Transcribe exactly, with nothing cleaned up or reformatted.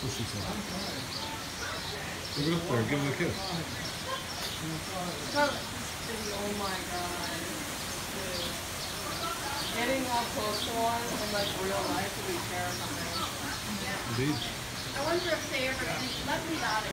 what she said. Give it up there. Give him a kiss. Oh my god. Dude. Getting up close to one in like real life would be terrifying. Indeed. I wonder if they ever let me out.